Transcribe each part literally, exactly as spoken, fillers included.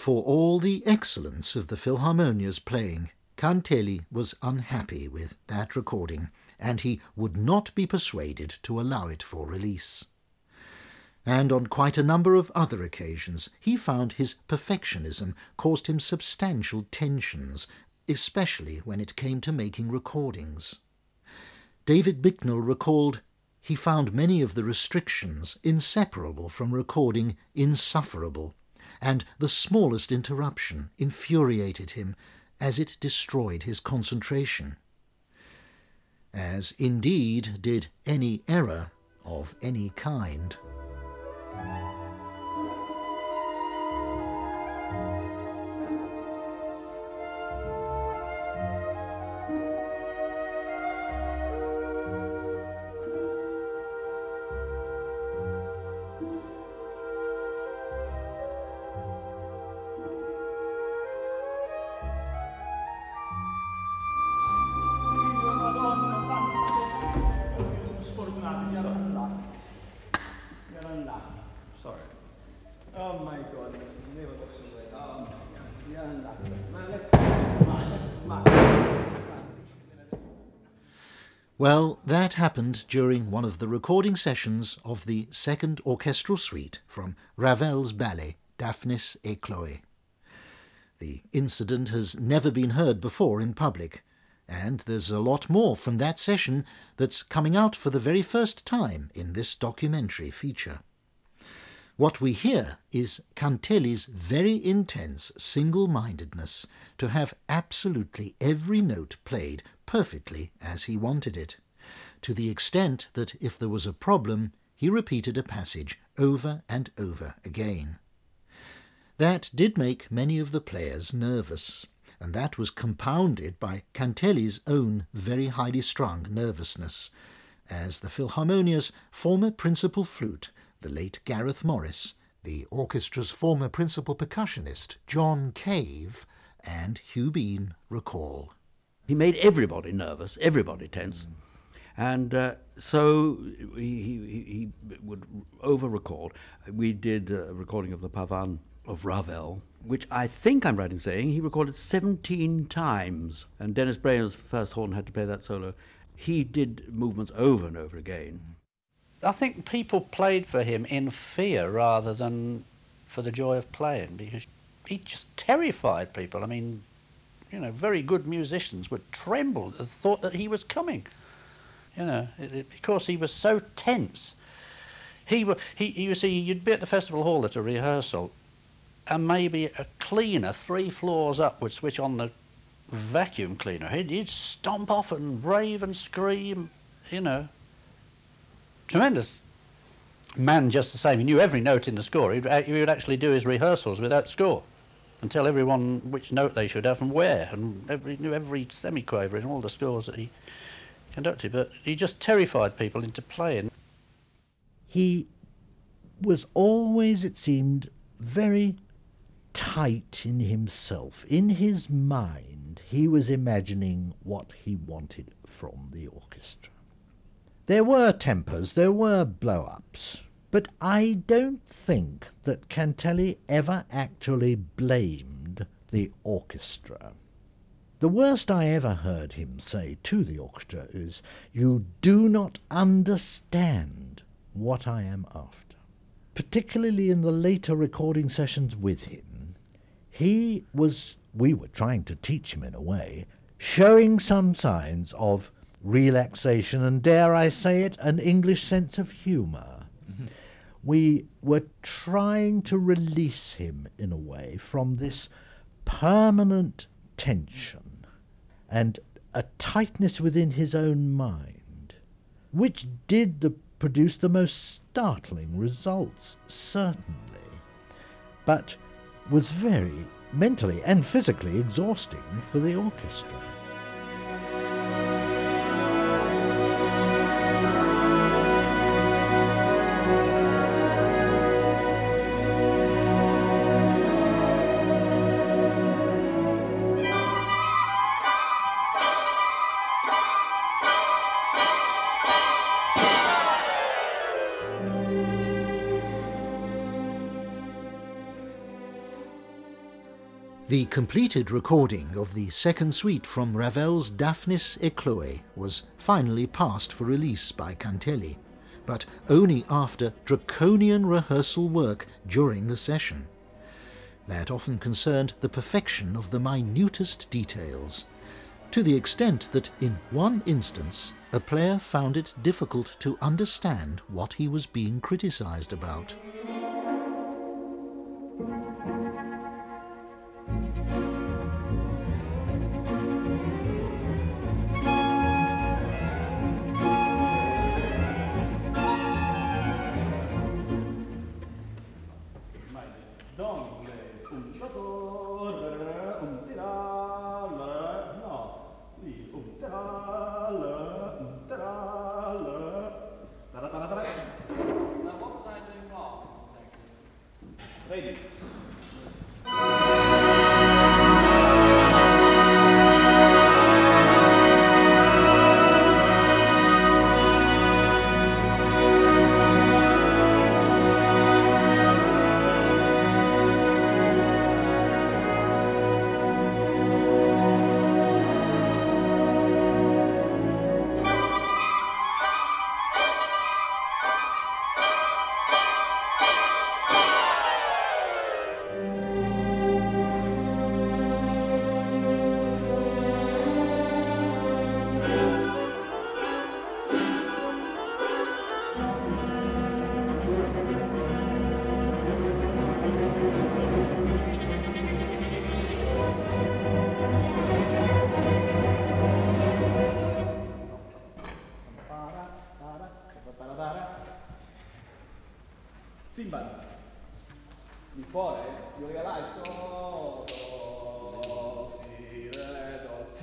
For all the excellence of the Philharmonia's playing, Cantelli was unhappy with that recording, and he would not be persuaded to allow it for release. And on quite a number of other occasions he found his perfectionism caused him substantial tensions, especially when it came to making recordings. David Bicknell recalled, he found many of the restrictions inseparable from recording insufferable, and the smallest interruption infuriated him, as it destroyed his concentration. As indeed did any error of any kind. Sorry. Oh my God, this never goes away. Oh my God, yeah, man, let's smile, let's smile. Well, that happened during one of the recording sessions of the second orchestral suite from Ravel's ballet, Daphnis et Chloé. The incident has never been heard before in public, and there's a lot more from that session that's coming out for the very first time in this documentary feature. What we hear is Cantelli's very intense single-mindedness to have absolutely every note played perfectly as he wanted it, to the extent that if there was a problem, he repeated a passage over and over again. That did make many of the players nervous, and that was compounded by Cantelli's own very highly strung nervousness, as the Philharmonia's former principal flute, the late Gareth Morris, the orchestra's former principal percussionist, John Cave, and Hugh Bean recall. He made everybody nervous, everybody tense. Mm. And uh, so he, he, he would over-record. We did a recording of the Pavan of Ravel, which I think I'm right in saying he recorded seventeen times. And Dennis Brayer's first horn had to play that solo. He did movements over and over again. I think people played for him in fear rather than for the joy of playing, because he just terrified people. I mean, you know, very good musicians would tremble at the thought that he was coming. You know, it, it, because he was so tense. He, he, you see, you'd be at the festival hall at a rehearsal, and maybe a cleaner three floors up would switch on the vacuum cleaner. He'd, he'd stomp off and rave and scream, you know. Tremendous man, just the same. He knew every note in the score. He'd, he would actually do his rehearsals without score and tell everyone which note they should have and where, and every, knew every semiquaver in all the scores that he conducted. But he just terrified people into playing. He was always, it seemed, very tight in himself. In his mind, he was imagining what he wanted from the orchestra. There were tempers, there were blow-ups, but I don't think that Cantelli ever actually blamed the orchestra. The worst I ever heard him say to the orchestra is, "You do not understand what I am after." Particularly in the later recording sessions with him, he was, we were trying to teach him in a way, showing some signs of relaxation and, dare I say it, an English sense of humour. Mm-hmm. We were trying to release him in a way from this permanent tension and a tightness within his own mind, which did the, produce the most startling results, certainly, but was very mentally and physically exhausting for the orchestra. The completed recording of the second suite from Ravel's Daphnis et Chloé was finally passed for release by Cantelli, but only after draconian rehearsal work during the session. That often concerned the perfection of the minutest details, to the extent that in one instance a player found it difficult to understand what he was being criticized about. Cymbal. Mi fuori, you realize, oh, do, si, re, do, si.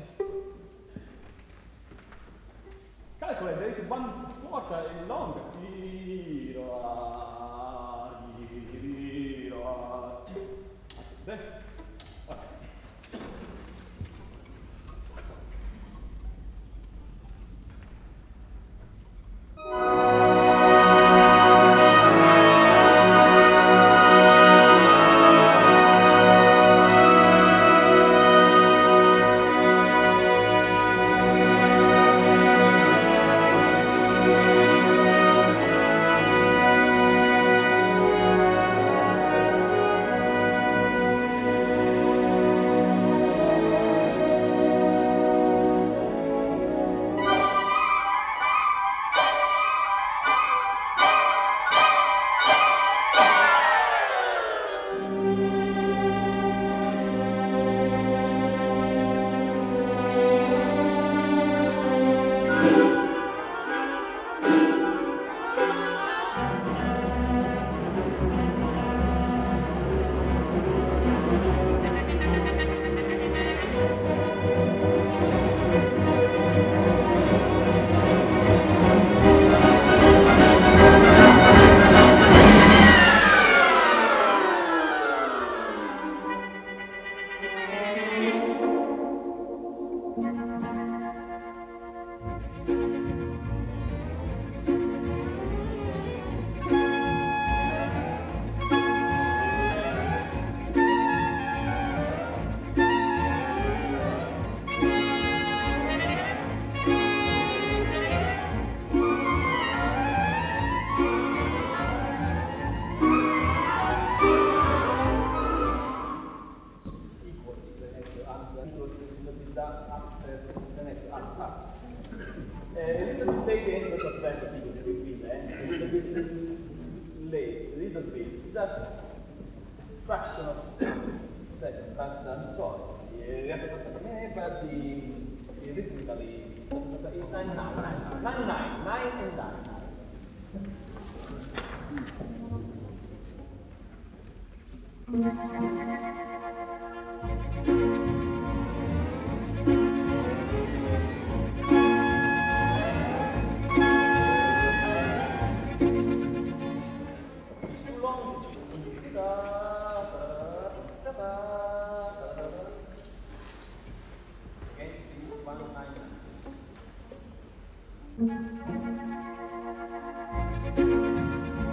Calculate, there is one quarter in long. Iro, a, iro, a, ti. There. Okay.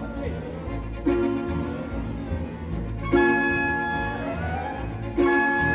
Thank you.